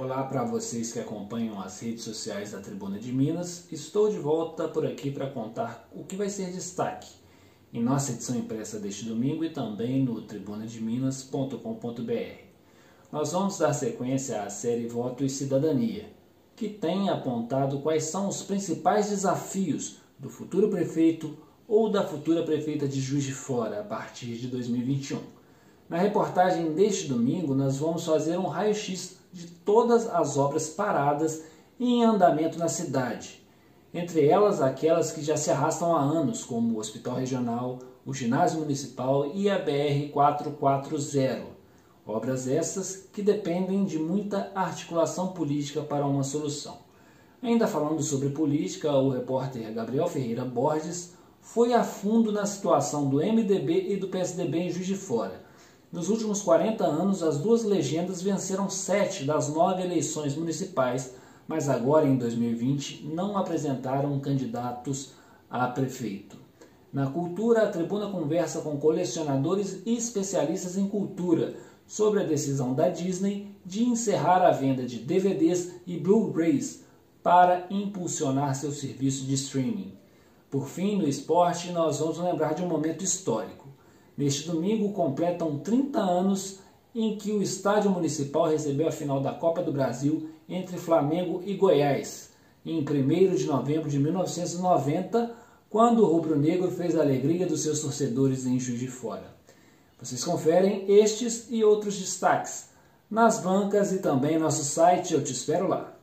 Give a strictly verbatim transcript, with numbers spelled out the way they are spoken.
Olá para vocês que acompanham as redes sociais da Tribuna de Minas. Estou de volta por aqui para contar o que vai ser destaque em nossa edição impressa deste domingo e também no tribuna de minas ponto com ponto br. Nós vamos dar sequência à série Voto e Cidadania, que tem apontado quais são os principais desafios do futuro prefeito ou da futura prefeita de Juiz de Fora a partir de dois mil e vinte e um. Na reportagem deste domingo, nós vamos fazer um raio-x de todas as obras paradas e em andamento na cidade, entre elas aquelas que já se arrastam há anos, como o Hospital Regional, o Ginásio Municipal e a B R quatrocentos e quarenta. Obras essas que dependem de muita articulação política para uma solução. Ainda falando sobre política, o repórter Gabriel Ferreira Borges foi a fundo na situação do M D B e do P S D B em Juiz de Fora. Nos últimos quarenta anos, as duas legendas venceram sete das nove eleições municipais, mas agora, em dois mil e vinte, não apresentaram candidatos a prefeito. Na cultura, a Tribuna conversa com colecionadores e especialistas em cultura sobre a decisão da Disney de encerrar a venda de D V Ds e Blu-rays para impulsionar seu serviço de streaming. Por fim, no esporte, nós vamos lembrar de um momento histórico. Neste domingo, completam trinta anos em que o Estádio Municipal recebeu a final da Copa do Brasil entre Flamengo e Goiás, em primeiro de novembro de mil novecentos e noventa, quando o rubro-negro fez a alegria dos seus torcedores em Juiz de Fora. Vocês conferem estes e outros destaques nas bancas e também em nosso site. Eu te espero lá.